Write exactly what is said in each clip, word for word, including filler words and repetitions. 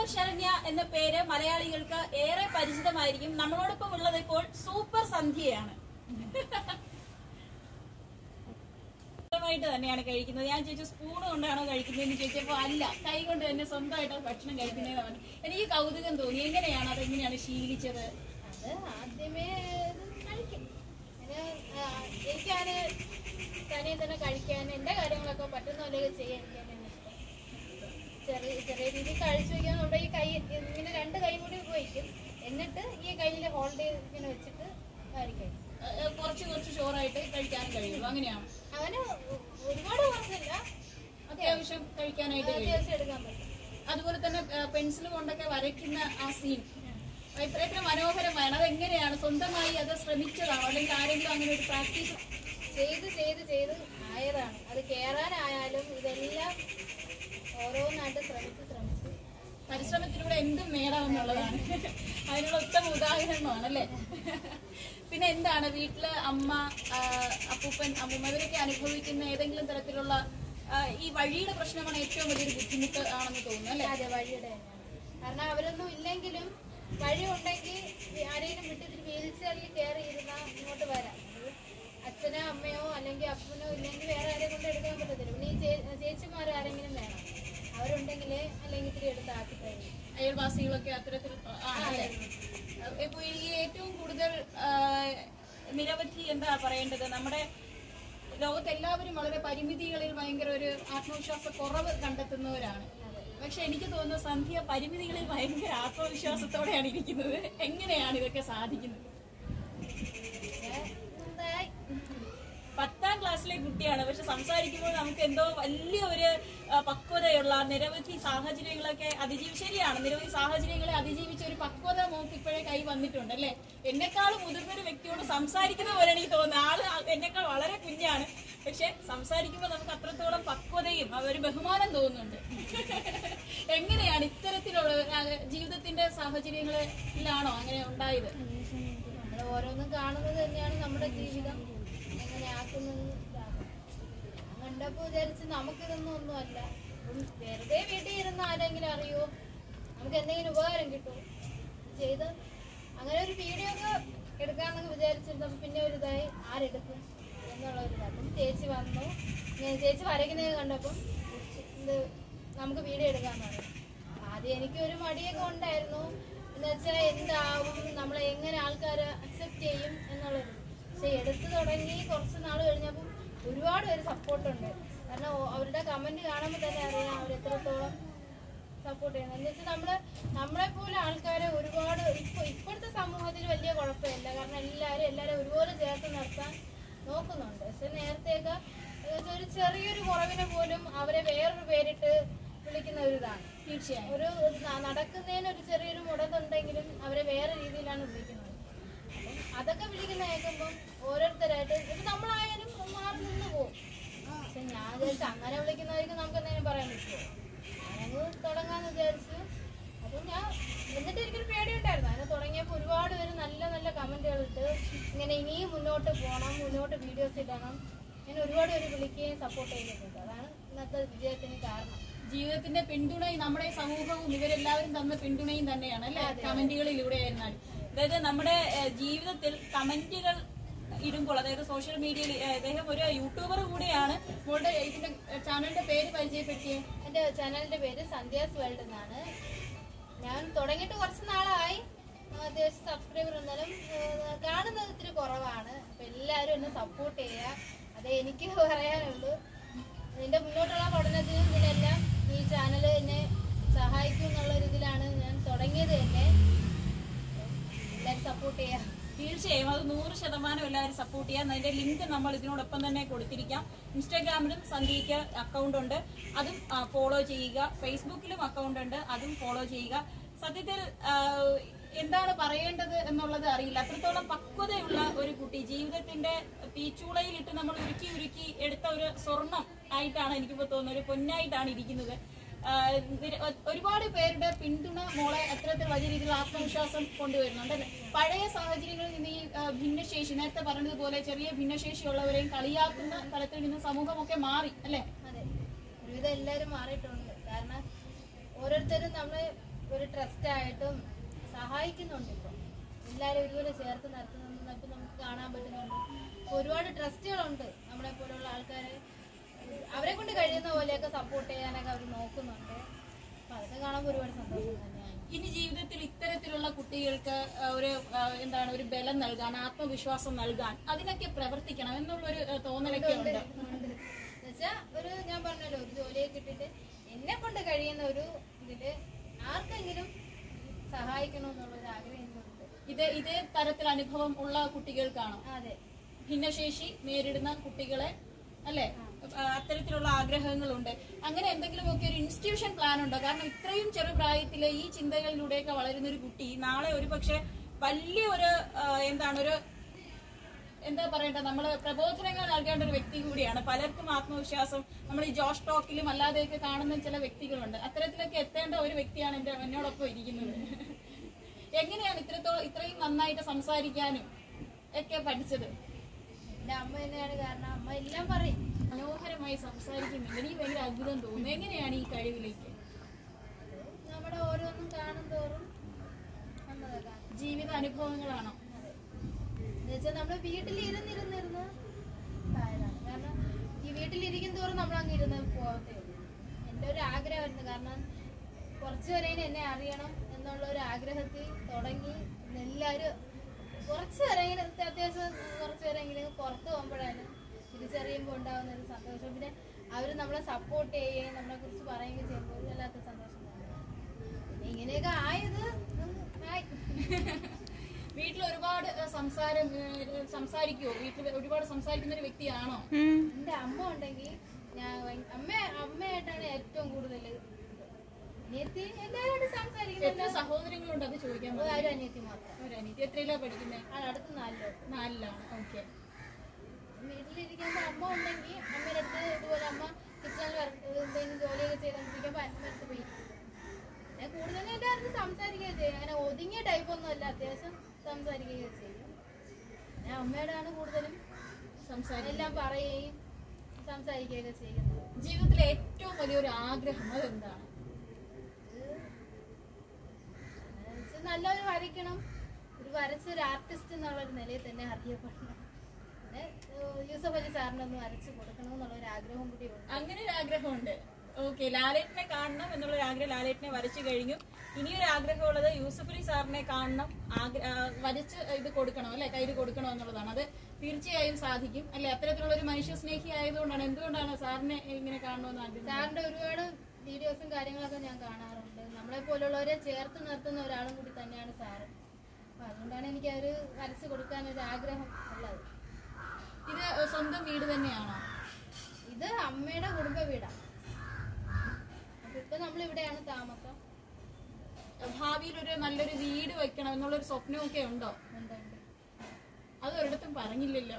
Super Saranya എന്ന പേര് മലയാളികൾക്ക് ഏറെ പരിചിതമായിരിക്കും. നമ്മളോടൊപ്പം ഉള്ളത് ഇപ്പോൾ സൂപ്പർ സന്ധ്യയാണ്. ായിട്ട് തന്നെയാണ് കഴിക്കുന്നത്. ഞാൻ ചോദിച്ചു സ്പൂൺ കൊണ്ടാണോ കഴിക്കുന്നതെന്ന് ചോദിച്ചപ്പോ അല്ല, കൈ കൊണ്ട് തന്നെ സ്വന്തമായിട്ട് ഭക്ഷണം കഴിക്കുന്നതാണ്. എനിക്ക് കൗതുകം തോന്നി. എങ്ങനെയാണ് അതെങ്ങനെയാണ് ശീലിച്ചത്? അത് ആദ്യമേ കഴിക്കും. എനിക്കാണ് തനിയെ തന്നെ കഴിക്കാൻ എന്റെ കാര്യങ്ങളൊക്കെ പറ്റുന്ന പോലെയൊക്കെ ചെയ്യാൻ എനിക്കാണ് ഇഷ്ടം. ചെറിയ ചെറിയ രീതിയിൽ കഴിച്ചു വയ്ക്കാൻ നമ്മുടെ ഈ കൈ ഇങ്ങനെ രണ്ട് കൈ കൂടി ഉപയോഗിക്കും. എന്നിട്ട് ഈ കയ്യിൽ ഹോൾഡ് ചെയ്ത് ഇങ്ങനെ വെച്ചിട്ട് കഴിക്കും. കുറച്ച് കുറച്ച് ചോറായിട്ട് കഴിക്കാനും കഴിയുള്ളൂ. അങ്ങനെയാണ്. അങ്ങനെ ഒരുപാട് കുറച്ചില്ല, അത്യാവശ്യം കഴിക്കാനായിട്ട് അത്യാവശ്യം എടുക്കാൻ പറ്റും. അതുപോലെ തന്നെ പെൻസിൽ കൊണ്ടൊക്കെ വരയ്ക്കുന്ന ആ സീൻ എത്ര എത്ര മനോഹരമാണ്. അതെങ്ങനെയാണ്? സ്വന്തമായി അത് ശ്രമിച്ചതാണോ അല്ലെങ്കിൽ ആരെങ്കിലും അങ്ങനെ ഒരു പ്രാക്ടീസ് ചെയ്ത് ചെയ്ത് ചെയ്ത് ആയതാണ്? അത് കേറാനായാലും ഇതെല്ലാം ഓരോന്നായിട്ട് ശ്രമിച്ച് ശ്രമിച്ച് പരിശ്രമത്തിലൂടെ എന്തും നേടാമെന്നുള്ളതാണ് അതിനുള്ള ഉത്തമ ഉദാഹരണമാണ് അല്ലേ? പിന്നെ എന്താണ് വീട്ടില് അമ്മ, അപ്പൂപ്പൻ, അമ്മൂമ്മ ഇവരൊക്കെ അനുഭവിക്കുന്ന ഏതെങ്കിലും തരത്തിലുള്ള ഈ വഴിയുടെ പ്രശ്നമാണ് ഏറ്റവും വലിയൊരു ബുദ്ധിമുട്ട് ആണെന്ന് തോന്നുന്നു അല്ലേ? അതെ, വഴിയുടെ തന്നെയാണ്. കാരണം അവരൊന്നും ഇല്ലെങ്കിലും വഴി ഉണ്ടെങ്കിൽ ആരെങ്കിലും വിട്ടിട്ട് വീൽ ചെയറിൽ കയറി ഇരുന്നാൽ ഇങ്ങോട്ട് വരാം. അച്ഛനോ അമ്മയോ അല്ലെങ്കിൽ അപ്പനോ ഇല്ലെങ്കിൽ വേറെ ആരെയും കൊണ്ട് എടുക്കാൻ പറ്റത്തില്ല. പിന്നെ ഈ ചേച്ചിമാർ ആരെങ്കിലും വേണം, അവരുണ്ടെങ്കിലേ അല്ലെങ്കിൽ ഇത്തിരി എടുത്ത് ആക്കി കഴിയും. അയൽവാസികളൊക്കെ അത്തരത്തിൽ ആണല്ലേ? ഇപ്പൊ ഈ ഏറ്റവും കൂടുതൽ നിരവധി എന്താ പറയേണ്ടത്, നമ്മുടെ ലോകത്ത് എല്ലാവരും വളരെ പരിമിതികളിൽ ഭയങ്കര ഒരു ആത്മവിശ്വാസ കുറവ് കണ്ടെത്തുന്നവരാണ്. പക്ഷെ എനിക്ക് തോന്നുന്നു സന്ധ്യ പരിമിതികളിൽ ഭയങ്കര ആത്മവിശ്വാസത്തോടെയാണ് ഇരിക്കുന്നത്. എങ്ങനെയാണ് ഇതൊക്കെ സാധിക്കുന്നത്? പത്താം ക്ലാസ്സിലെ കുട്ടിയാണ്, പക്ഷെ സംസാരിക്കുമ്പോൾ നമുക്ക് എന്തോ വലിയ ഒരു പക്വതയുള്ള നിരവധി സാഹചര്യങ്ങളൊക്കെ അതിജീവി ശരിയാണ് നിരവധി സാഹചര്യങ്ങളെ അതിജീവിച്ച ഒരു പക്വത നമുക്ക് ഇപ്പോഴേ കൈ വന്നിട്ടുണ്ട് അല്ലെ? എന്നെക്കാളും മുതിർന്നൊരു വ്യക്തിയോട് സംസാരിക്കുന്ന പോലെ എനിക്ക് തോന്നുന്നു. ആള് എന്നെക്കാൾ വളരെ കുഞ്ഞാണ്, പക്ഷെ സംസാരിക്കുമ്പോൾ നമുക്ക് അത്രത്തോളം പക്വതയും ഒരു ബഹുമാനം തോന്നുന്നുണ്ട്. എങ്ങനെയാണ് ഇത്തരത്തിലുള്ള ജീവിതത്തിന്റെ സാഹചര്യങ്ങളിലാണോ അങ്ങനെ ഉണ്ടായത്? നമ്മൾ ഓരോന്നും കാണുന്നത് തന്നെയാണ് നമ്മുടെ ജീവിതം എങ്ങനെ ആക്കുന്നത്. കണ്ടപ്പോ വിചാരിച്ച് നമുക്കിതൊന്നും ഒന്നുമല്ല, വെറുതെ വീട്ടിൽ ഇരുന്ന് ആരെങ്കിലും അറിയോ, നമുക്ക് എന്തെങ്കിലും ഉപകാരം കിട്ടും ചെയ്ത് അങ്ങനെ ഒരു വീഡിയോ ഒക്കെ എടുക്കാന്നൊക്കെ വിചാരിച്ചിരുന്നപ്പോൾ പിന്നെ ഒരു ഇതായി ആരെടുക്കും എന്നുള്ള ഒരു ഇതാ. അപ്പം ചേച്ചി വന്നു, ചേച്ചി വരയ്ക്കുന്നത് കണ്ടപ്പം ഇത് നമുക്ക് വീഡിയോ എടുക്കാന്ന് പറഞ്ഞു. ആദ്യം എനിക്ക് ഒരു മടിയൊക്കെ ഉണ്ടായിരുന്നു, എന്ന് വെച്ചാൽ എന്താവും, നമ്മളെ എങ്ങനെ ആൾക്കാർ അക്സെപ്റ്റ് ചെയ്യും എന്നുള്ളത്. പക്ഷെ എടുത്തു തുടങ്ങി കുറച്ച് നാൾ കഴിഞ്ഞപ്പം ഒരുപാട് പേര് സപ്പോർട്ടുണ്ട്. കാരണം അവരുടെ കമന്റ് കാണുമ്പോൾ തന്നെ അറിയാം അവർ എത്രത്തോളം സപ്പോർട്ട് ചെയ്യുന്നത്. എന്ന് വെച്ചാൽ നമ്മള് നമ്മളെ പോലെ ആൾക്കാരെ ഒരുപാട് ഇപ്പൊ ഇപ്പോഴത്തെ സമൂഹത്തിൽ വലിയ കുഴപ്പമില്ല, കാരണം എല്ലാവരും എല്ലാവരും ഒരുപോലെ ചേർത്ത് നിർത്താൻ നോക്കുന്നുണ്ട്. പക്ഷെ നേരത്തെയൊക്കെ ഒരു ചെറിയൊരു കുറവിനെ പോലും അവരെ വേറൊരു പേരിട്ട് വിളിക്കുന്ന ഒരു ഇതാണ്. തീർച്ചയായും ഒരു നടക്കുന്നതിന് ഒരു ചെറിയൊരു മുടന്നുണ്ടെങ്കിലും അവരെ വേറെ രീതിയിലാണ് വിളിക്കുന്നത്. അപ്പം അതൊക്കെ വിളിക്കുന്ന കേൾക്കുമ്പം ഓരോരുത്തരായിട്ട് ഇപ്പം നമ്മളായാലും മാറി നിന്ന് പോകും. പക്ഷെ ഞാൻ വിചാരിച്ചു അങ്ങനെ വിളിക്കുന്നതായിരിക്കും നമുക്ക് എന്തെങ്കിലും പറയാൻ പറ്റുമോ, ഞാനങ്ങ് തുടങ്ങാന്ന് വിചാരിച്ചു. അപ്പം ഞാൻ എന്നിട്ട് എനിക്കൊരു പേടിയുണ്ടായിരുന്നു. അതിനെ തുടങ്ങിയപ്പോൾ ഒരുപാട് പേര് നല്ല നല്ല കമന്റുകളിട്ട് ഇങ്ങനെ ഇനിയും മുന്നോട്ട് പോകണം, മുന്നോട്ട് വീഡിയോസ് ഇടണം, ഇങ്ങനെ ഒരുപാട് പേര് വിളിക്കുകയും സപ്പോർട്ട് ചെയ്യുന്നുണ്ട്. അതാണ് ഇന്നത്തെ വിജയത്തിന് കാരണം. ജീവിതത്തിന്റെ പിന്തുണയും നമ്മുടെ സമൂഹവും ഇവരെല്ലാവരും തന്ന പിന്തുണയും തന്നെയാണ് അല്ലെ? കമന്റുകളിലൂടെ ആയിരുന്നാലും, അതായത് നമ്മുടെ ജീവിതത്തിൽ കമന്റുകൾ ഇടുമ്പോൾ, അതായത് സോഷ്യൽ മീഡിയയിൽ അദ്ദേഹം ഒരു യൂട്യൂബർ കൂടിയാണ്. മോളുടെ ഇതിന്റെ ചാനലിന്റെ പേര് പരിചയപ്പെടുത്തിയേ? എന്റെ ചാനലിന്റെ പേര് സന്ധ്യാസ് വേൾഡ് എന്നാണ്. ഞാൻ തുടങ്ങിയിട്ട് കുറച്ച് നാളായി, അത്യാവശ്യം സബ്സ്ക്രൈബർ എന്നാലും കാണുന്നത് ഇത്തിരി കുറവാണ്. അപ്പൊ എല്ലാവരും എന്നെ സപ്പോർട്ട് ചെയ്യുക, അതേ എനിക്ക് പറയാനുള്ളൂ. ഇതിന്റെ മുന്നോട്ടുള്ള പഠനത്തിനും ഇതിനെല്ലാം ഈ ചാനൽ എന്നെ സഹായിക്കും എന്നുള്ള രീതിയിലാണ് ഞാൻ തുടങ്ങിയത് തന്നെ. എല്ലാവരും സപ്പോർട്ട് ചെയ്യാം. തീർച്ചയായും അത് നൂറ് ശതമാനം എല്ലാവരും സപ്പോർട്ട് ചെയ്യാം. അതിന്റെ ലിങ്ക് നമ്മൾ ഇതിനോടൊപ്പം തന്നെ കൊടുത്തിരിക്കാം. ഇൻസ്റ്റാഗ്രാമിലും സന്ധ്യയ്ക്ക് അക്കൗണ്ട് ഉണ്ട്, അതും ഫോളോ ചെയ്യുക. ഫേസ്ബുക്കിലും അക്കൗണ്ട് ഉണ്ട്, അതും ഫോളോ ചെയ്യുക. സത്യത്തിൽ എന്താണ് പറയേണ്ടത് എന്നുള്ളത് അറിയില്ല. അത്രത്തോളം പക്വതയുള്ള ഒരു കുട്ടി, ജീവിതത്തിന്റെ തീച്ചൂളയിലിട്ട് നമ്മൾ ഉരുക്കി ഉരുക്കി എടുത്ത ഒരു സ്വർണം ആയിട്ടാണ് എനിക്കിപ്പോ തോന്നുന്നത്, ഒരു പൊന്നായിട്ടാണ് ഇരിക്കുന്നത്. ഒരുപാട് പേരുടെ പിന്തുണ മോളെ അത്തരത്തിൽ വലിയ രീതിയിൽ ആത്മവിശ്വാസം കൊണ്ടുവരുന്നുണ്ട് അല്ലെ? പഴയ സാഹചര്യങ്ങളിൽ നിന്ന് ഈ ഭിന്നശേഷി, നേരത്തെ പറഞ്ഞതുപോലെ ചെറിയ ഭിന്നശേഷിയുള്ളവരെയും കളിയാക്കുന്ന തലത്തിൽ നിന്ന് സമൂഹമൊക്കെ മാറി അല്ലെ? അതെ, ഒരുവിധം എല്ലാവരും മാറിയിട്ടുണ്ട്. കാരണം ഓരോരുത്തരും നമ്മളെ ഒരു ട്രസ്റ്റായിട്ടും സഹായിക്കുന്നുണ്ട്. ഇപ്പം എല്ലാവരും ഒരുപോലെ ചേർത്ത് നടത്തുന്നുണ്ട്. ഇപ്പം നമുക്ക് കാണാൻ പറ്റുന്നുണ്ട്. ഇപ്പം ഒരുപാട് ട്രസ്റ്റുകളുണ്ട് നമ്മളെ പോലുള്ള ആൾക്കാരെ, അവരെ കൊണ്ട് കഴിയുന്ന പോലെയൊക്കെ സപ്പോർട്ട് ചെയ്യാനൊക്കെ അവർ നോക്കുന്നുണ്ട്. അപ്പം അതൊക്കെ കാണുമ്പോൾ ഒരുപാട് സന്തോഷം തന്നെയാണ്. ഇനി ജീവിതത്തിൽ ഇത്തരത്തിലുള്ള കുട്ടികൾക്ക് ഒരു എന്താണ് ഒരു ബലം നൽകാൻ, ആത്മവിശ്വാസം നൽകാൻ അതിനൊക്കെ പ്രവർത്തിക്കണം എന്നുള്ളൊരു തോന്നലൊക്കെ ഉണ്ട്. എന്നുവെച്ചാ ഒരു ഞാൻ പറഞ്ഞല്ലോ, ഒരു ജോലിയൊക്കെ കിട്ടിയിട്ട് എന്നെ കൊണ്ട് കഴിയുന്ന ഒരു ഇതില് ആർക്കെങ്കിലും സഹായിക്കണമെന്നുള്ളൊരു ആഗ്രഹം ഉണ്ട്. ഇത് ഇതേ തരത്തിൽ അനുഭവം ഉള്ള കുട്ടികൾക്കാണോ? അതെ, ഭിന്നശേഷി നേരിടുന്ന കുട്ടികളെ അല്ലെ, അത്തരത്തിലുള്ള ആഗ്രഹങ്ങളുണ്ട്. അങ്ങനെ എന്തെങ്കിലുമൊക്കെ ഒരു ഇൻസ്റ്റിറ്റ്യൂഷൻ പ്ലാൻ ഉണ്ടോ? കാരണം ഇത്രയും ചെറുപ്രായത്തിലെ ഈ ചിന്തകളിലൂടെയൊക്കെ വളരുന്ന ഒരു കുട്ടി നാളെ ഒരു പക്ഷെ വലിയ ഒരു എന്താണ് ഒരു എന്താ പറയണ്ട, നമ്മള് പ്രബോധനങ്ങൾ നൽകേണ്ട ഒരു വ്യക്തി കൂടിയാണ്. പലർക്കും ആത്മവിശ്വാസം നമ്മൾ ഈ ജോഷ് ടോക്കിലും അല്ലാതെയൊക്കെ കാണുന്ന ചില വ്യക്തികളുണ്ട്. അത്തരത്തിലൊക്കെ എത്തേണ്ട ഒരു വ്യക്തിയാണ് എന്റെ എന്നോടൊപ്പം ഇരിക്കുന്നത്. എങ്ങനെയാണ് ഇത്രത്തോളം ഇത്രയും നന്നായിട്ട് സംസാരിക്കാനും ഒക്കെ പഠിച്ചത്? എന്റെ അമ്മ തന്നെയാണ് കാരണം. അമ്മ എല്ലാം പറയും, മനോഹരമായി സംസാരിക്കുന്നുണ്ട്. എനിക്ക് ഭയങ്കര അത്ഭുതം തോന്നുന്നു. എങ്ങനെയാണ് ഈ കഴിവിലേക്ക്? നമ്മുടെ ഓരോന്നും കാണും തോറും ജീവിത അനുഭവങ്ങളാണോ? എന്നുവെച്ചാൽ നമ്മള് വീട്ടിലിരുന്നിരുന്നിരുന്ന് ആയതാണ്. കാരണം ഈ വീട്ടിലിരിക്കും തോറും നമ്മൾ അങ്ങ് ഇരുന്ന് പോകത്തേ ഉള്ളൂ. എൻ്റെ ഒരു ആഗ്രഹമായിരുന്നു. കാരണം കുറച്ചു വരെ എന്നെ അറിയണം എന്നുള്ള ഒരു ആഗ്രഹത്തിൽ തുടങ്ങി എല്ലാവരും കുറച്ച് വരെങ്കിലും അത്യാവശ്യം കുറച്ച് വരെങ്കിലും പുറത്ത് പോകുമ്പോഴാണ് തിരിച്ചറിയുമ്പോൾ ഉണ്ടാകുന്ന ഒരു സന്തോഷം. പിന്നെ അവർ നമ്മളെ സപ്പോർട്ട് ചെയ്യുകയും നമ്മളെ കുറിച്ച് പറയുകയും ചെയ്യുമ്പോൾ വല്ലാത്ത സന്തോഷം തന്നെയാണ്. പിന്നെ ഇങ്ങനെയൊക്കെ ആയത് വീട്ടിൽ ഒരുപാട് സംസാരം സംസാരിക്കുവോ? വീട്ടിൽ ഒരുപാട് സംസാരിക്കുന്ന ഒരു വ്യക്തിയാണോ? എന്റെ അമ്മ ഉണ്ടെങ്കിൽ ഞാൻ അമ്മ അമ്മയായിട്ടാണ് ഏറ്റവും കൂടുതൽ. അനിയത്തി എല്ലാവരോടും സംസാരിക്കുന്നത്. എത്ര സഹോദരങ്ങളുണ്ട് അത് ചോദിക്കാൻ? ഒരു അനിയത്തി മാത്രം. ഒരു അനിയത്തി. എത്രയിലാ പഠിക്കുന്നത്? അടുത്ത് നാലിലോ നാലിലാണ്. ഓക്കെ. വീട്ടിലിരിക്കുമ്പോ അമ്മ ഉണ്ടെങ്കിൽ അമ്മയുടെ അടുത്ത് ഇതുപോലെ അമ്മ കിച്ചണിൽ എന്തെങ്കിലും ജോലിയൊക്കെ ചെയ്തോണ്ടിരിക്കുമ്പോ അമ്മ അടുത്ത് പോയി ഞാൻ കൂടുതലും എല്ലാവരും സംസാരിക്കുകയും ചെയ്യും. അങ്ങനെ ഒതുങ്ങിയ ടൈപ്പൊന്നും അല്ല, അത്യാവശ്യം സംസാരിക്കുകയും ചെയ്യും. ഞാൻ അമ്മയോടാണ് കൂടുതലും സംസാരം എല്ലാം പറയുകയും സംസാരിക്കുകയൊക്കെ ചെയ്യുന്നത്. ജീവിതത്തിലെ ഏറ്റവും വലിയൊരു ആഗ്രഹം അതെന്താണ്? നല്ലൊരു വരയ്ക്കണം, ഒരു വരച്ച ഒരു ആർട്ടിസ്റ്റ് എന്നുള്ളൊരു നിലയിൽ തന്നെ അറിയപ്പെടണം. പിന്നെ യൂസഫ് അലി സാറിനൊന്ന് വരച്ച് കൊടുക്കണം എന്നുള്ളൊരു ആഗ്രഹം കൂടി ഉണ്ട്. അങ്ങനെ ഒരു ആഗ്രഹമുണ്ട്. ഓക്കെ. ലാലേട്ടനെ കാണണം എന്നുള്ളൊരു ആഗ്രഹം ലാലേട്ടനെ വരച്ചു കഴിഞ്ഞു. ഇനിയൊരു ആഗ്രഹമുള്ളത് യൂസഫ് അലി സാറിനെ കാണണം, വരച്ച് ഇത് കൊടുക്കണം അല്ലെ, കയ്യിൽ കൊടുക്കണം എന്നുള്ളതാണ്. അത് തീർച്ചയായും സാധിക്കും അല്ലെ? അത്തരത്തിലുള്ള ഒരു മനുഷ്യ സ്നേഹി ആയതുകൊണ്ടാണ്. എന്തുകൊണ്ടാണ് സാറിനെ ഇങ്ങനെ കാണണമെന്ന് ആഗ്രഹം? സാറിന്റെ ഒരുപാട് വീഡിയോസും കാര്യങ്ങളൊക്കെ ഞാൻ കാണാറുണ്ട്. നമ്മളെ പോലുള്ളവരെ ചേർത്ത് നിർത്തുന്ന ഒരാളും കൂടി തന്നെയാണ് സാറ്. അപ്പൊ അതുകൊണ്ടാണ് എനിക്ക് അവര് വരച്ചു കൊടുക്കാൻ ഒരു ആഗ്രഹം ഉള്ളത്. ഇത് സ്വന്തം വീട് തന്നെയാണോ? ഇത് അമ്മയുടെ കുടുംബ വീടാണ്. അപ്പൊ ഇപ്പൊ നമ്മളിവിടെയാണ് താമസം. ഭാവിയിൽ ഒരു നല്ലൊരു വീട് വെക്കണം എന്നുള്ളൊരു സ്വപ്നമൊക്കെ ഉണ്ടോ? അത് ഒരിടത്തും പറഞ്ഞില്ലല്ലോ.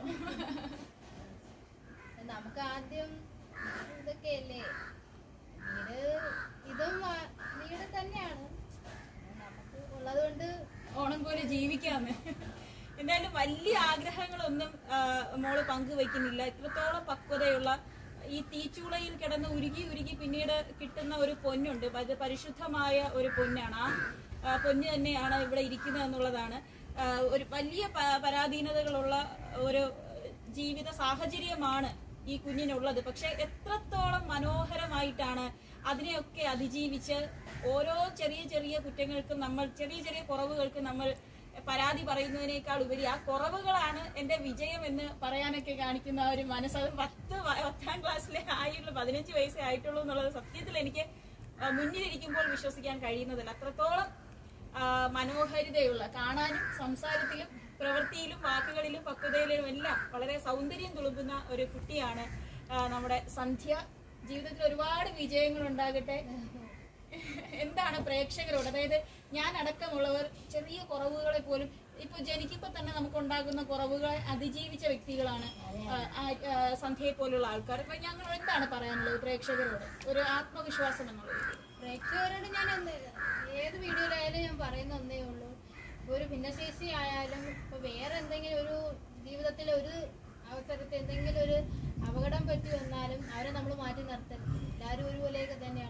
നമുക്ക് ആദ്യം ഇതൊക്കെയല്ലേ വീട്, ഇതും വീട് തന്നെയാണ് നമുക്ക് ഉള്ളത് കൊണ്ട് ഓണം പോലെ ജീവിക്കാന്ന്. എന്തായാലും വലിയ ആഗ്രഹങ്ങളൊന്നും മോള് പങ്കുവെക്കുന്നില്ല. ഇത്രത്തോളം പക്വതയുള്ള ഈ തീച്ചൂളയിൽ കിടന്ന് ഉരുകി ഉരുകി പിന്നീട് കിട്ടുന്ന ഒരു പൊന്നുണ്ട്. അത് പരിശുദ്ധമായ ഒരു പൊന്നാണ്. ആ പൊന്ന് തന്നെയാണ് ഇവിടെ ഇരിക്കുന്നത് എന്നുള്ളതാണ്. ഒരു വലിയ പരാധീനതകളുള്ള ഒരു ജീവിത സാഹചര്യമാണ് ഈ കുഞ്ഞിനുള്ളത്. പക്ഷെ എത്രത്തോളം മനോഹരമായിട്ടാണ് അതിനെയൊക്കെ അതിജീവിച്ച് ഓരോ ചെറിയ ചെറിയ കുറ്റങ്ങൾക്കും നമ്മൾ ചെറിയ ചെറിയ കുറവുകൾക്കും നമ്മൾ പരാതി പറയുന്നതിനേക്കാൾ ഉപരി ആ കുറവുകളാണ് എന്റെ വിജയം എന്ന് പറയാനൊക്കെ കാണിക്കുന്ന ഒരു മനസ്സ്. അത് പത്ത് പത്താം ക്ലാസ്സിലെ ആയുള്ള പതിനഞ്ച് വയസ്സേ ആയിട്ടുള്ളൂ എന്നുള്ളത് സത്യത്തിൽ എനിക്ക് മുന്നിലിരിക്കുമ്പോൾ വിശ്വസിക്കാൻ കഴിയുന്നതല്ല. അത്രത്തോളം മനോഹരിതയുള്ള, കാണാനും സംസാരത്തിലും പ്രവൃത്തിയിലും വാക്കുകളിലും പക്വതയിലും എല്ലാം വളരെ സൗന്ദര്യം തുളുമ്പുന്ന ഒരു കുട്ടിയാണ് നമ്മുടെ സന്ധ്യ. ജീവിതത്തിൽ ഒരുപാട് വിജയങ്ങൾ ഉണ്ടാകട്ടെ. എന്താണ് പ്രേക്ഷകരോട്, അതായത് ഞാൻ അടക്കമുള്ളവർ ചെറിയ കുറവുകളെ പോലും ഇപ്പൊ ജനിക്കുമ്പോ തന്നെ നമുക്ക് ഉണ്ടാകുന്ന കുറവുകളെ അതിജീവിച്ച വ്യക്തികളാണ് സന്ധ്യയെ പോലുള്ള ആൾക്കാർ. അപ്പൊ ഞങ്ങൾ എന്താണ് പറയാനുള്ളത് പ്രേക്ഷകരോട്, ഒരു ആത്മവിശ്വാസം എന്നുള്ളത്? പ്രേക്ഷകരോട് ഞാൻ ഏത് വീഡിയോയിലായാലും ഞാൻ പറയുന്ന ഒന്നേ ഉള്ളൂ, ഒരു ഭിന്നശേഷി ആയാലും ഇപ്പൊ വേറെ എന്തെങ്കിലും ഒരു ജീവിതത്തിലെ ഒരു അവസരത്തിൽ എന്തെങ്കിലും ഒരു അപകടം പറ്റി വന്നാലും അവരെ നമ്മൾ മാറ്റി നിർത്തരുത്. എല്ലാവരും ഒരുപോലെയൊക്കെ തന്നെയാണ്.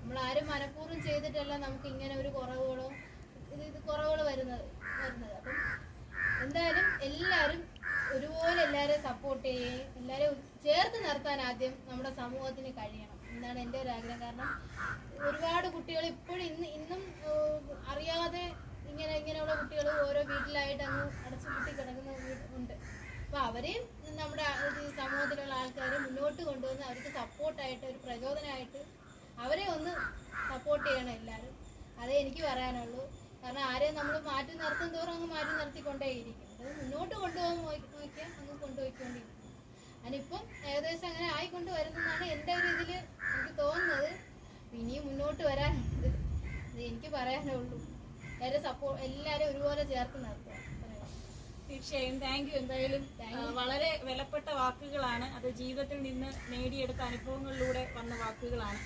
നമ്മൾ ആരും മനഃപൂർവ്വം ചെയ്തിട്ടല്ല നമുക്ക് ഇങ്ങനെ ഒരു കുറവുകളോ ഇത് ഇത് കുറവുകൾ വരുന്നത് വരുന്നത് അപ്പം എന്തായാലും എല്ലാവരും ഒരുപോലെ എല്ലാവരെയും സപ്പോർട്ട് ചെയ്യുകയും എല്ലാവരെയും ചേർത്ത് നിർത്താൻ ആദ്യം നമ്മുടെ സമൂഹത്തിന് കഴിയണം എന്നാണ് എൻ്റെ ഒരു ആഗ്രഹം. കാരണം ഒരുപാട് കുട്ടികൾ ഇപ്പോഴും ഇന്ന് ഇന്നും അറിയാതെ ഇങ്ങനെ ഇങ്ങനെയുള്ള കുട്ടികൾ ഓരോ വീട്ടിലായിട്ട് അങ്ങ് അടച്ചുപൂട്ടി കിടക്കുന്ന ഉണ്ട്. അപ്പൊ അവരെയും നമ്മുടെ സമൂഹത്തിലുള്ള ആൾക്കാരെ മുന്നോട്ട് കൊണ്ടുവന്ന് അവർക്ക് സപ്പോർട്ടായിട്ട് ഒരു പ്രചോദനമായിട്ട് അവരെ ഒന്ന് സപ്പോർട്ട് ചെയ്യണം എല്ലാവരും. അതേ എനിക്ക് പറയാനുള്ളൂ. കാരണം ആരെയും നമ്മൾ മാറ്റി നിർത്തും തോറും അങ്ങ് മാറ്റി നിർത്തിക്കൊണ്ടേയിരിക്കും. അത് മുന്നോട്ട് കൊണ്ടുപോകാൻ നോക്കിയാൽ അങ്ങ് കൊണ്ടുപോയിക്കൊണ്ടിരിക്കും. അതിനിപ്പം ഏകദേശം അങ്ങനെ ആയിക്കൊണ്ട് വരുന്നതാണ് എൻ്റെ ഒരു ഇതിൽ എനിക്ക് തോന്നുന്നത്. ഇനിയും മുന്നോട്ട് വരാനുണ്ട്. അത് എനിക്ക് പറയാനുള്ളൂ. എല്ലാവരും സപ്പോർട്ട് എല്ലാവരും ഒരുപോലെ ചേർത്ത് നിർത്തുക. തീർച്ചയായും താങ്ക് യു. എന്തായാലും വളരെ വിലപ്പെട്ട വാക്കുകളാണ്. അത് ജീവിതത്തിൽ നിന്ന് നേടിയെടുത്ത അനുഭവങ്ങളിലൂടെ വന്ന വാക്കുകളാണ്.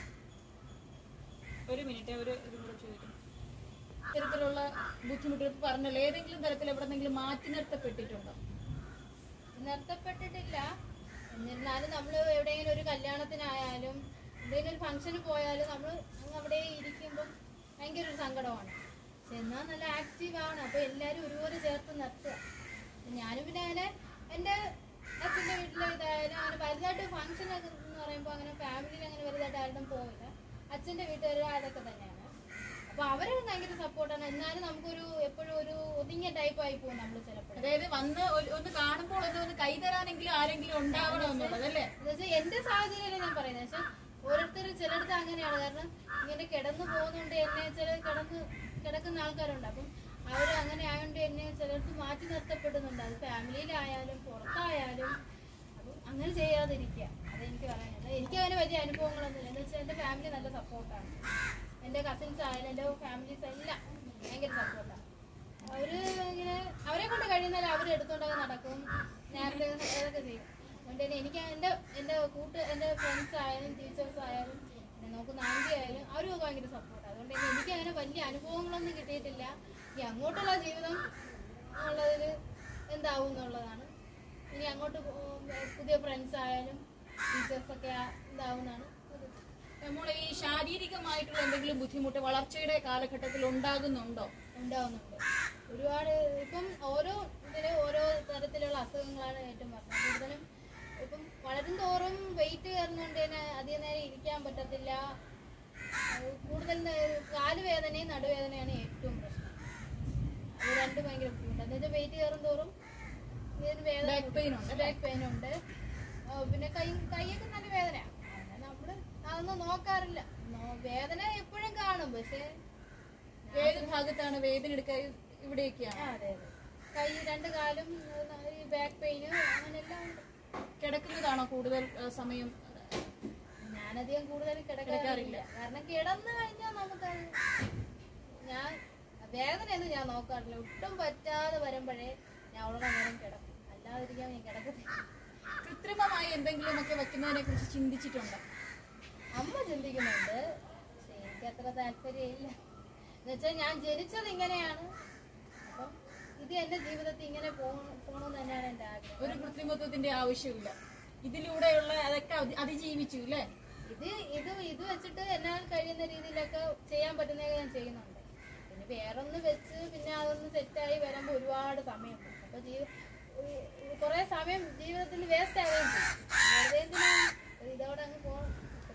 ഒരു മിനിറ്റ് ഒരു ഇതും കൂടെ ചോദിക്കും. ഇത്തരത്തിലുള്ള ബുദ്ധിമുട്ടുകൾ പറഞ്ഞല്ലോ, ഏതെങ്കിലും തരത്തിൽ എവിടെന്നെങ്കിലും മാറ്റി നിർത്തപ്പെട്ടിട്ടുണ്ടോ? നിർത്തപ്പെട്ടിട്ടില്ല. എന്നിരുന്നാലും നമ്മൾ എവിടെയെങ്കിലും ഒരു കല്യാണത്തിനായാലും എന്തെങ്കിലും ഒരു ഫംഗ്ഷന് പോയാലും നമ്മൾ അവിടെ ഇരിക്കുമ്പം ഭയങ്കര ഒരു സങ്കടമാണ്. പക്ഷെ എന്നാൽ നല്ല ആക്റ്റീവാണ്. അപ്പോൾ എല്ലാവരും ഒരുപോലെ ചേർത്ത് നിർത്തുക. ഞാനും പിന്നെ അങ്ങനെ എൻ്റെ അച്ഛൻ്റെ വീട്ടിലെ ഇതായാലും അങ്ങനെ വലുതായിട്ട് ഫംഗ്ഷനൊക്കെ എന്ന് പറയുമ്പോൾ അങ്ങനെ ഫാമിലിയിൽ അങ്ങനെ വലുതായിട്ട് ആരും പോവില്ല. അച്ഛൻ്റെ വീട്ടുകാർ അതൊക്കെ തന്നെയാണ്. അപ്പോൾ അവരെ ഭയങ്കര സപ്പോർട്ടാണ്. എന്നാലും നമുക്കൊരു എപ്പോഴും ഒരു ഒതുങ്ങിയ ടൈപ്പ് ആയി പോകും നമ്മൾ ചിലപ്പോൾ. അതായത് വന്ന് ഒന്ന് കാണുമ്പോൾ ഒന്ന് കൈ തരാനെങ്കിലും ആരെങ്കിലും ഉണ്ടാവണം എന്നുള്ളത് അല്ലേ? എന്നുവെച്ചാൽ എൻ്റെ സാഹചര്യം ഞാൻ പറയുന്നത്. പക്ഷെ ഓരോരുത്തരും ചിലടത്ത് അങ്ങനെയാണ്. കാരണം ഇങ്ങനെ കിടന്നു പോകുന്നുണ്ട് എന്നെ ചില കിടന്ന് കിടക്കുന്ന ആൾക്കാരുണ്ട്. അപ്പം അവർ അങ്ങനെ ആയതുകൊണ്ട് എന്നെ ചിലർക്ക് മാറ്റി നിർത്തപ്പെടുന്നുണ്ട്. അത് ഫാമിലിയിലായാലും പുറത്തായാലും. അപ്പം അങ്ങനെ ചെയ്യാതിരിക്കുക. അതെനിക്ക് പറയാനുള്ളത്. എനിക്ക് അങ്ങനെ വലിയ അനുഭവങ്ങളൊന്നുമില്ല. എന്ന് വെച്ചാൽ എൻ്റെ ഫാമിലി നല്ല സപ്പോർട്ടാണ്. എൻ്റെ കസിൻസ് ആയാലും എൻ്റെ ഫാമിലീസ് എല്ലാം ഭയങ്കര സപ്പോർട്ടാണ്. അവർ ഇങ്ങനെ അവരെ കൊണ്ട് കഴിയുന്നാൽ അവർ എടുത്തുകൊണ്ടൊക്കെ നടക്കും. നേരത്തെ അതൊക്കെ ചെയ്യും. അതുകൊണ്ട് തന്നെ എനിക്ക് എൻ്റെ എൻ്റെ കൂട്ട് എൻ്റെ ഫ്രണ്ട്സ് ആയാലും ടീച്ചേഴ്സ് ആയാലും എന്നെ നോക്കുന്ന ആൻറ്റി ആയാലും അവരൊക്കെ ഭയങ്കര സപ്പോർട്ടാണ്. അതുകൊണ്ട് തന്നെ എനിക്ക് അങ്ങനെ വലിയ അനുഭവങ്ങളൊന്നും കിട്ടിയിട്ടില്ല. ഇനി അങ്ങോട്ടുള്ള ജീവിതം ഉള്ളതിൽ എന്താവും എന്നുള്ളതാണ്. ഇനി അങ്ങോട്ട് പുതിയ ഫ്രണ്ട്സ് ആയാലും ടീച്ചേഴ്സൊക്കെ എന്താവുന്നതാണ്. നമ്മൾ ഈ ശാരീരികമായിട്ടുള്ള എന്തെങ്കിലും ബുദ്ധിമുട്ട് വളർച്ചയുടെ കാലഘട്ടത്തിൽ ഉണ്ടാകുന്നുണ്ടോ? ഉണ്ടാവുന്നുണ്ട് ഒരുപാട്. ഇപ്പം ഓരോ ഇതിൽ ഓരോ തരത്തിലുള്ള അസുഖങ്ങളാണ് ഏറ്റവും പറഞ്ഞത്. കൂടുതലും ഇപ്പം വളരും തോറും വെയിറ്റ് കയറുന്നതുകൊണ്ട് തന്നെ അധികം നേരം ഇരിക്കാൻ പറ്റത്തില്ല. കൂടുതൽ കാലുവേദനയും നടുവേദനയാണ് ഏറ്റവും പ്രശ്നം. അത് രണ്ടും ഭയങ്കര ബുദ്ധിമുട്ട്. എന്ന് വെച്ചാൽ വെയിറ്റ് കയറും തോറും ഇതിന് വേദന, ബാക്ക് പെയിൻ ഉണ്ട്. പിന്നെ കൈ കൈയൊക്കെ നല്ല വേദനയാണ്. നമ്മൾ അതൊന്നും നോക്കാറില്ല. വേദന എപ്പോഴും കാണും. പക്ഷെ ഏത് ഭാഗത്താണ് വേദന എടുക്കുക? ഇവിടെയൊക്കെയാണ്. അതെ അതെ. കൈ രണ്ട് കാലും ബാക്ക് പെയിന് അങ്ങനെല്ലാം ഉണ്ട്. കിടക്കുന്നതാണോ കൂടുതൽ സമയം? ഞാനധികം കൂടുതൽ കിടക്കാറില്ല. കാരണം കിടന്നു കഴിഞ്ഞാൽ നമുക്ക് ഞാൻ വേദനയൊന്നും ഞാൻ നോക്കാറില്ല. ഒട്ടും പറ്റാതെ വരുമ്പോഴേ ഞാൻ അവിടെ നേരം കിടക്കും. അല്ലാതിരിക്കാൻ ഞാൻ കിടക്കത്തില്ല. കൃത്രിമമായി എന്തെങ്കിലും ഒക്കെ വെക്കുന്നതിനെ കുറിച്ച് ചിന്തിച്ചിട്ടുണ്ടോ? അമ്മ ചിന്തിക്കുന്നുണ്ട്. പക്ഷെ എനിക്ക് അത്ര താല്പര്യമില്ല. എന്നുവെച്ചാൽ ഞാൻ ജനിച്ചത് ഇങ്ങനെയാണ്. അപ്പം ഇത് എന്റെ ജീവിതത്തിൽ ഇങ്ങനെ പോകണമെന്ന് തന്നെയാണ് എന്റെ ആഗ്രഹം. ഒരു കൃത്രിമത്വത്തിന്റെ ആവശ്യമില്ല. ഇതിലൂടെയുള്ള അതൊക്കെ അതിജീവിച്ചു അല്ലേ? ഇത് ഇത് ഇത് വെച്ചിട്ട് എന്നാൽ കഴിയുന്ന രീതിയിലൊക്കെ ചെയ്യാൻ പറ്റുന്നതൊക്കെ ഞാൻ ചെയ്യുന്നുണ്ട്. പിന്നെ വേറൊന്ന് വെച്ച് പിന്നെ അതൊന്ന് സെറ്റായി വരുമ്പോൾ ഒരുപാട് സമയം പോകും. അപ്പൊ ജീവ കുറെ സമയം ജീവിതത്തിൽ വേസ്റ്റ് ആവുകയും ചെയ്യും. ഇതോടെ അങ്ങ് പോകണം.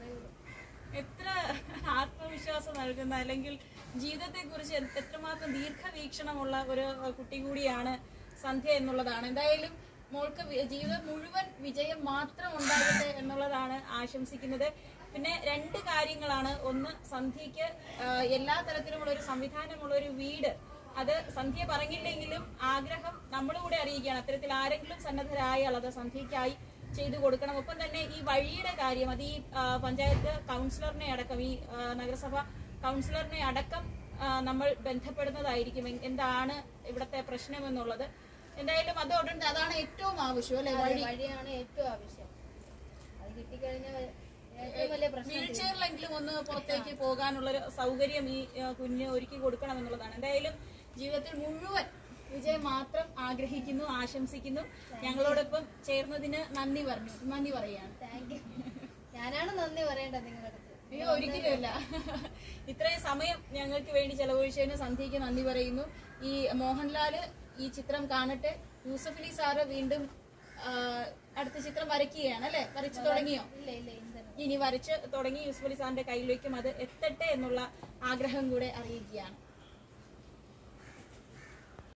എത്ര ആത്മവിശ്വാസം നൽകുന്ന അല്ലെങ്കിൽ ജീവിതത്തെ കുറിച്ച് എത്രമാത്രം ദീർഘവീക്ഷണമുള്ള ഒരു കുട്ടി കൂടിയാണ് സന്ധ്യ എന്നുള്ളതാണ്. എന്തായാലും മോൾക്ക് ജീവിതം മുഴുവൻ വിജയം മാത്രം ഉണ്ടാകട്ടെ എന്നുള്ളതാണ് ആശംസിക്കുന്നത്. പിന്നെ രണ്ട് കാര്യങ്ങളാണ്. ഒന്ന്, സന്ധ്യയ്ക്ക് എല്ലാ തരത്തിലുമുള്ള ഒരു സംവിധാനമുള്ള ഒരു വീട്, അത് സന്ധ്യ പറഞ്ഞില്ലെങ്കിലും ആഗ്രഹം നമ്മളുകൂടെ അറിയിക്കുകയാണ്. അത്തരത്തിൽ ആരെങ്കിലും സന്നദ്ധരായാൽ അത് സന്ധ്യയ്ക്കായി ചെയ്തു കൊടുക്കണം. ഒപ്പം തന്നെ ഈ വഴിയുടെ കാര്യം, അത് ഈ പഞ്ചായത്ത് കൗൺസിലറിനെ അടക്കം, ഈ നഗരസഭ കൗൺസിലറിനെ അടക്കം നമ്മൾ ബന്ധപ്പെടുന്നതായിരിക്കും എന്താണ് ഇവിടുത്തെ പ്രശ്നം എന്നുള്ളത്. എന്തായാലും അതോടുണ്ട്, അതാണ് ഏറ്റവും ആവശ്യം അല്ലെ? വഴി വഴിയാണ് ഏറ്റവും ആവശ്യം. അത് കിട്ടിക്കഴിഞ്ഞാൽ ഏറ്റവും വലിയ പ്രശ്നം. വീൽ ചെയറിലെങ്കിലും ഒന്ന് പുറത്തേക്ക് പോകാനുള്ളൊരു സൗകര്യം ഈ കുഞ്ഞ് ഒരുക്കി കൊടുക്കണം എന്നുള്ളതാണ്. എന്തായാലും ജീവിതത്തിൽ മുഴുവൻ വിജയം മാത്രം ആഗ്രഹിക്കുന്നു, ആശംസിക്കുന്നു. ഞങ്ങളോടൊപ്പം ചേർന്നതിന് നന്ദി പറഞ്ഞു നന്ദി പറയാണ്. Thank you. ഞാനാണ് നന്ദി പറയേണ്ടത് നിങ്ങളുടെ അടുത്ത്. അയ്യോ ഒരിക്കലുമല്ല. ഇത്രയും സമയം ഞങ്ങൾക്ക് വേണ്ടി ചെലവഴിച്ചതിന് സന്ധ്യയ്ക്ക് നന്ദി പറയുന്നു. ഈ മോഹൻലാല് ഈ ചിത്രം കാണട്ടെ. യൂസഫ് അലി സാറ് വീണ്ടും അടുത്ത ചിത്രം വരയ്ക്കുകയാണ് അല്ലെ? വരച്ചു തുടങ്ങിയോ? ഇനി വരച്ച് തുടങ്ങി യൂസഫ് അലി സാറിന്റെ കയ്യിലേക്കും അത് എത്തട്ടെ എന്നുള്ള ആഗ്രഹം കൂടെ അറിയിക്കുകയാണ്.